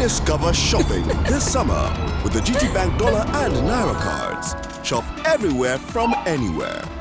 Rediscover shopping this summer with the GT Bank Dollar and Naira cards. Shop everywhere from anywhere.